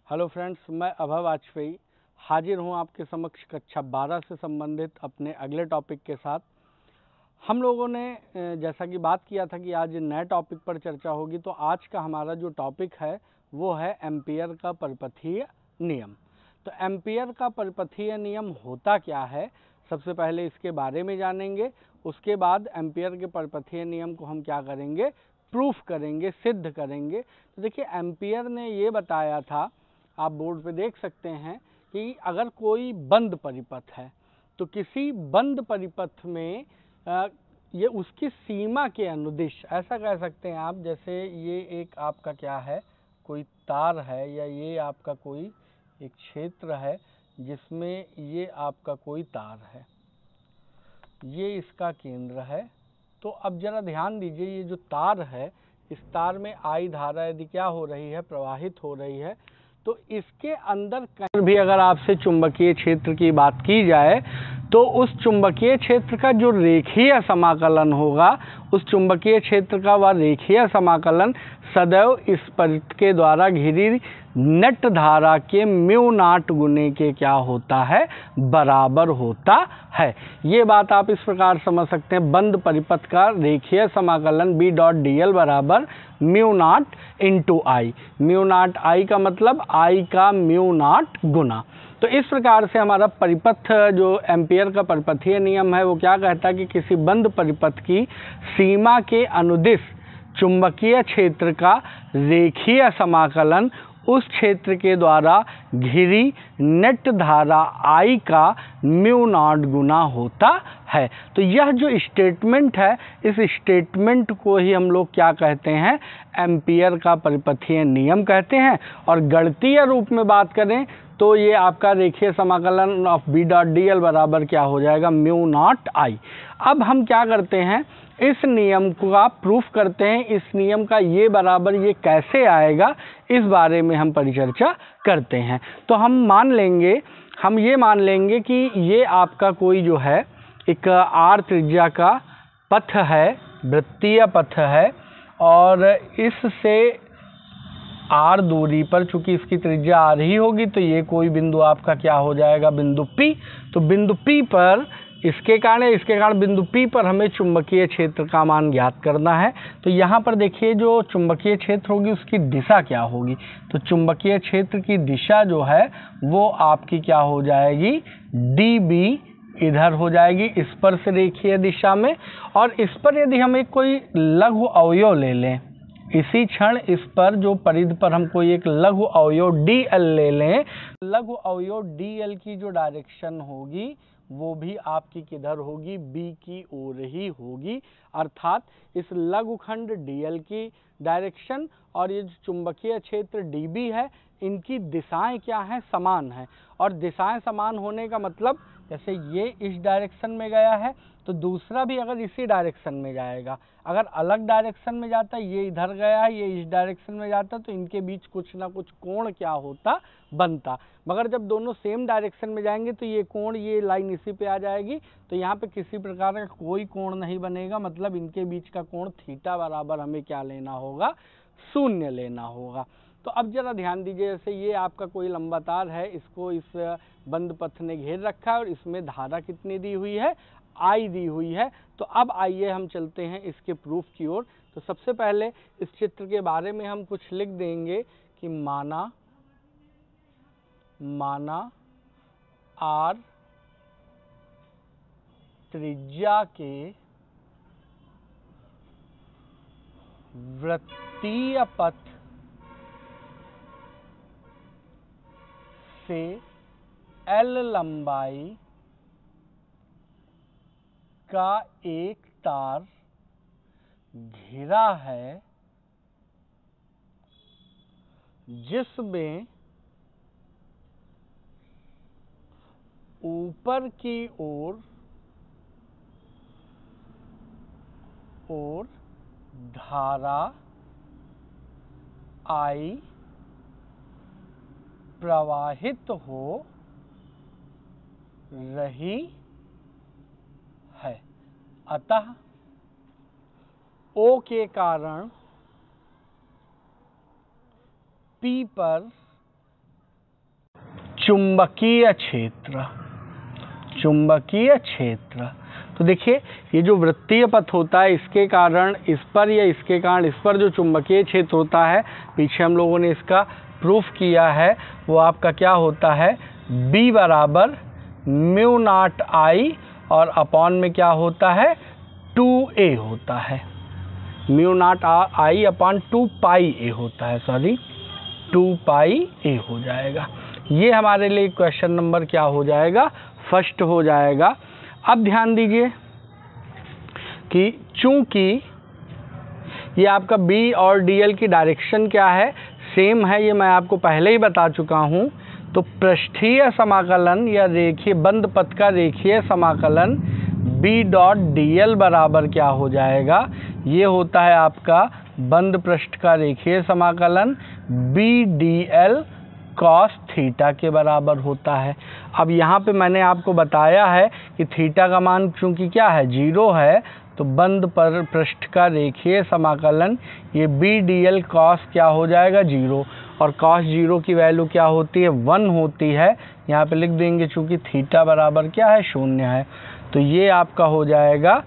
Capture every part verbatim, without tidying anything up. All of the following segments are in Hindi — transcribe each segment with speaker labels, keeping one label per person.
Speaker 1: हेलो फ्रेंड्स, मैं अभय वाजपेयी हाजिर हूँ आपके समक्ष कक्षा बारह से संबंधित अपने अगले टॉपिक के साथ। हम लोगों ने जैसा कि बात किया था कि आज नए टॉपिक पर चर्चा होगी, तो आज का हमारा जो टॉपिक है वो है एम्पियर का परिपथीय नियम। तो एम्पियर का परिपथीय नियम होता क्या है, सबसे पहले इसके बारे में जानेंगे। उसके बाद एम्पियर के परिपथीय नियम को हम क्या करेंगे, प्रूफ करेंगे, सिद्ध करेंगे। तो देखिए, एम्पियर ने ये बताया था, आप बोर्ड पे देख सकते हैं कि अगर कोई बंद परिपथ है तो किसी बंद परिपथ में आ, ये उसकी सीमा के अनुदिश, ऐसा कह सकते हैं आप, जैसे ये एक आपका क्या है, कोई तार है, या ये आपका कोई एक क्षेत्र है जिसमें ये आपका कोई तार है, ये इसका केंद्र है। तो अब जरा ध्यान दीजिए, ये जो तार है, इस तार में आई धारा यदि क्या हो रही है, प्रवाहित हो रही है, तो इसके अंदर कहीं भी अगर आपसे चुंबकीय क्षेत्र की बात की जाए तो उस चुंबकीय क्षेत्र का जो रेखीय समाकलन होगा, उस चुंबकीय क्षेत्र का वह रेखीय समाकलन सदैव इस परिपथ के द्वारा घिरी नेट धारा के म्यू नाट गुने के क्या होता है, बराबर होता है। ये बात आप इस प्रकार समझ सकते हैं, बंद परिपथ का रेखीय समाकलन बी डॉट डी एल बराबर mu naught into I. Mu naught I का मतलब आई का म्यू नाट गुना। तो इस प्रकार से हमारा परिपथ, जो एम्पियर का परिपथीय नियम है, वो क्या कहता है कि किसी बंद परिपथ की सीमा के अनुदिश चुंबकीय क्षेत्र का रेखीय समाकलन उस क्षेत्र के द्वारा घिरी नेट धारा आई का म्यू नॉट गुना होता है। तो यह जो स्टेटमेंट है, इस स्टेटमेंट को ही हम लोग क्या कहते हैं, एम्पियर का परिपथीय नियम कहते हैं। और गणितीय रूप में बात करें तो ये आपका रेखीय समाकलन of B dot D L बराबर क्या हो जाएगा, म्यू नॉट आई। अब हम क्या करते हैं, इस नियम का प्रूफ करते हैं। इस नियम का ये बराबर ये कैसे आएगा, इस बारे में हम परिचर्चा करते हैं। तो हम मान लेंगे, हम ये मान लेंगे कि ये आपका कोई जो है एक आर त्रिज्या का पथ है, वृत्तीय पथ है, और इससे आर दूरी पर, चूंकि इसकी त्रिज्या आर ही होगी, तो ये कोई बिंदु आपका क्या हो जाएगा, बिंदु पी। तो बिंदु पी पर इसके कारण इसके कारण बिंदु पी पर हमें चुंबकीय क्षेत्र का मान ज्ञात करना है। तो यहाँ पर देखिए, जो चुंबकीय क्षेत्र होगी उसकी दिशा क्या होगी, तो चुंबकीय क्षेत्र की दिशा जो है वो आपकी क्या हो जाएगी, डी बी इधर हो जाएगी, इस पर से रेखीय दिशा में। और इस पर यदि हम एक कोई लघु अवयव ले लें, इसी क्षण इस पर जो परिधि पर हम कोई एक लघु अवयव डी एल ले लें, लघु अवयव डी एल की जो डायरेक्शन होगी वो भी आपकी किधर होगी, बी की ओर ही होगी। अर्थात इस लघुखंड डी एल की डायरेक्शन और ये जो चुंबकीय क्षेत्र डी बी है, इनकी दिशाएं क्या हैं, समान हैं। और दिशाएं समान होने का मतलब, जैसे ये इस डायरेक्शन में गया है तो दूसरा भी अगर इसी डायरेक्शन में जाएगा। अगर अलग डायरेक्शन में जाता, ये इधर गया है, ये इस डायरेक्शन में जाता, तो इनके बीच कुछ ना कुछ कोण क्या होता, बनता। मगर जब दोनों सेम डायरेक्शन में जाएंगे तो ये कोण, ये लाइन इसी पे आ जाएगी, तो यहाँ पे किसी प्रकार का कोई कोण नहीं बनेगा। मतलब इनके बीच का कोण थीटा बराबर हमें क्या लेना होगा, शून्य लेना होगा। तो अब जरा ध्यान दीजिए, जैसे ये आपका कोई लंबा तार है, इसको इस बंद पथ ने घेर रखा है और इसमें धारा कितनी दी हुई है, आई दी हुई है। तो अब आइए हम चलते हैं इसके प्रूफ की ओर। तो सबसे पहले इस चित्र के बारे में हम कुछ लिख देंगे कि माना माना आर त्रिज्या के वृत्तीय पथ से एल लंबाई का एक तार घिरा है, जिसमें ऊपर की ओर और धारा आई प्रवाहित हो रही है। अतः O के कारण P पर चुंबकीय क्षेत्र, चुंबकीय क्षेत्र। तो देखिए ये जो वृत्तीय पथ होता है इसके कारण इस पर या इसके कारण इस पर जो चुंबकीय क्षेत्र होता है, पीछे हम लोगों ने इसका प्रूफ किया है, वो आपका क्या होता है, B बराबर म्यू नॉट आई और अपॉन में क्या होता है, टू ए होता है, mu naught I upon two pi A होता है, सॉरी टू पाई ए हो जाएगा। ये हमारे लिए क्वेश्चन नंबर क्या हो जाएगा, फर्स्ट हो जाएगा। अब ध्यान दीजिए कि चूंकि ये आपका B और डी एल की डायरेक्शन क्या है, सेम है, ये मैं आपको पहले ही बता चुका हूँ। तो पृष्ठीय समाकलन या रेखीय बंद पथ का रेखीय समाकलन B डॉट डी एल बराबर क्या हो जाएगा, ये होता है आपका बंद पृष्ठ का रेखीय समाकलन B D L cos theta के बराबर होता है। अब यहाँ पे मैंने आपको बताया है कि थीटा का मान चूंकि क्या है, जीरो है, तो बंद पर पृष्ठ का रेखीय समाकलन ये बी डी एल कॉस क्या हो जाएगा, जीरो, और कॉस जीरो की वैल्यू क्या होती है, वन होती है। यहाँ पे लिख देंगे चूंकि थीटा बराबर क्या है, शून्य है। तो ये आपका हो जाएगा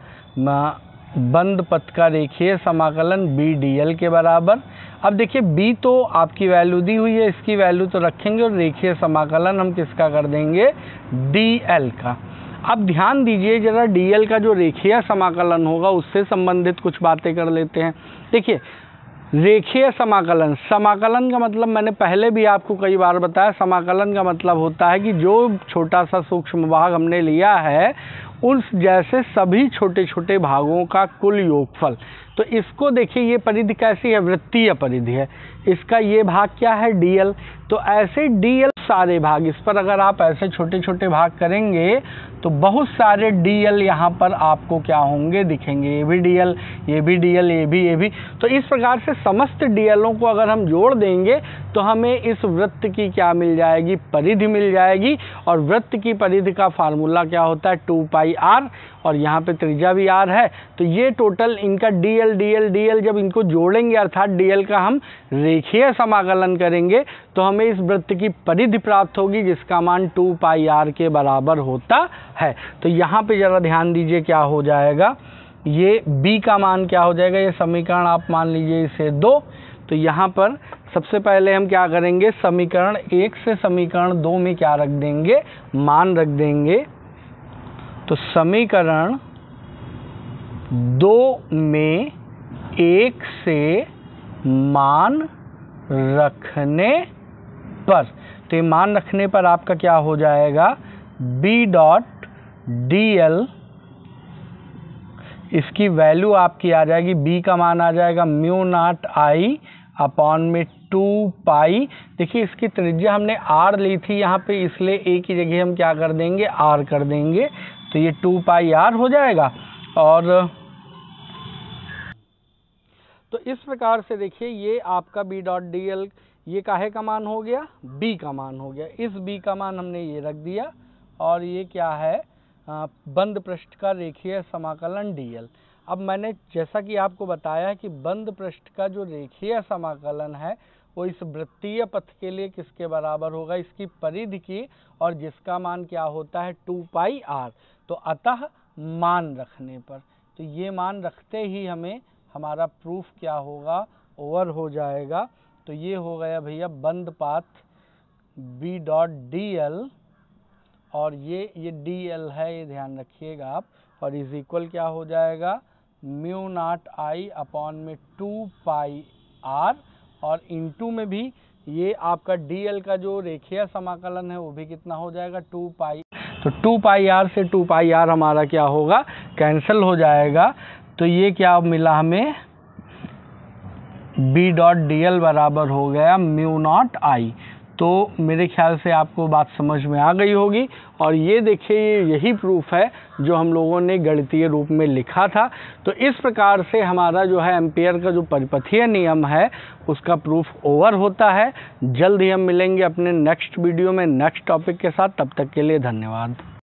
Speaker 1: बंद पथ का रेखीय समाकलन बी डी एल के बराबर। अब देखिए b तो आपकी वैल्यू दी हुई है, इसकी वैल्यू तो रखेंगे और रेखीय समाकलन हम किसका कर देंगे, डी एल का। अब ध्यान दीजिए जरा, डी एल का जो रेखीय समाकलन होगा उससे संबंधित कुछ बातें कर लेते हैं। देखिए रेखीय समाकलन, समाकलन का मतलब मैंने पहले भी आपको कई बार बताया, समाकलन का मतलब होता है कि जो छोटा सा सूक्ष्म भाग हमने लिया है उस जैसे सभी छोटे छोटे भागों का कुल योगफल। तो इसको देखिए ये परिधि कैसी है, वृत्तीय परिधि है, इसका ये भाग क्या है, डी एल। तो ऐसे डी एल सारे भाग, इस पर अगर आप ऐसे छोटे छोटे भाग करेंगे तो बहुत सारे डी एल यहाँ पर आपको क्या होंगे, दिखेंगे, ये भी डी एल, ये भी डी एल, ये भी ये भी। तो इस प्रकार से समस्त डी एलों को अगर हम जोड़ देंगे तो हमें इस वृत्त की क्या मिल जाएगी, परिधि मिल जाएगी। और वृत्त की परिधि का फार्मूला क्या होता है, टू पाई आर, और यहाँ पे त्रिज्या भी आर है। तो ये टोटल इनका D L D L D L जब इनको जोड़ेंगे अर्थात डी एल का हम रेखीय समाकलन करेंगे तो हमें इस वृत्त की परिधि प्राप्त होगी जिसका मान टू पाई आर के बराबर होता है। तो यहाँ पे जरा ध्यान दीजिए क्या हो जाएगा, ये b का मान क्या हो जाएगा, ये समीकरण आप मान लीजिए इसे दो। तो यहाँ पर सबसे पहले हम क्या करेंगे, समीकरण एक से समीकरण दो में क्या रख देंगे, मान रख देंगे। तो समीकरण दो में एक से मान रखने पर, तो ये मान रखने पर आपका क्या हो जाएगा, B डॉट डी एल, इसकी वैल्यू आपकी आ जाएगी, B का मान आ जाएगा म्यू नॉट आई अपॉन में टू पाई। देखिए इसकी त्रिज्या हमने R ली थी यहाँ पे, इसलिए A की जगह हम क्या कर देंगे, R कर देंगे। तो ये टू पाई आर हो जाएगा। और तो इस प्रकार से देखिए ये आपका B डॉट डी एल ये काहे का मान हो गया, B का मान हो गया। इस B का मान हमने ये रख दिया और ये क्या है, आ, बंद पृष्ठ का रेखीय समाकलन डी एल। अब मैंने जैसा कि आपको बताया कि बंद पृष्ठ का जो रेखीय समाकलन है वो इस वृत्तीय पथ के लिए किसके बराबर होगा, इसकी परिधि की, और जिसका मान क्या होता है, टू पाई आर। तो अतः मान रखने पर, तो ये मान रखते ही हमें हमारा प्रूफ क्या होगा, ओवर हो जाएगा। तो ये हो गया भैया बंद path B dot D L, और ये ये डी एल है, ये ध्यान रखिएगा आप, और इज इक्वल क्या हो जाएगा, म्यू नॉट आई अपॉन में टू पाई आर, और इनटू में भी ये आपका डी एल का जो रेखीय समाकलन है वो भी कितना हो जाएगा, टू पाई। तो टू पाई आर से टू पाई आर हमारा क्या होगा, कैंसिल हो जाएगा। तो ये क्या मिला हमें, B डॉट डी एल बराबर हो गया म्यू नॉट आई। तो मेरे ख्याल से आपको बात समझ में आ गई होगी। और ये देखिए यही प्रूफ है जो हम लोगों ने गणितीय रूप में लिखा था। तो इस प्रकार से हमारा जो है एम्पियर का जो परिपथीय नियम है उसका प्रूफ ओवर होता है। जल्द ही हम मिलेंगे अपने नेक्स्ट वीडियो में नेक्स्ट टॉपिक के साथ। तब तक के लिए धन्यवाद।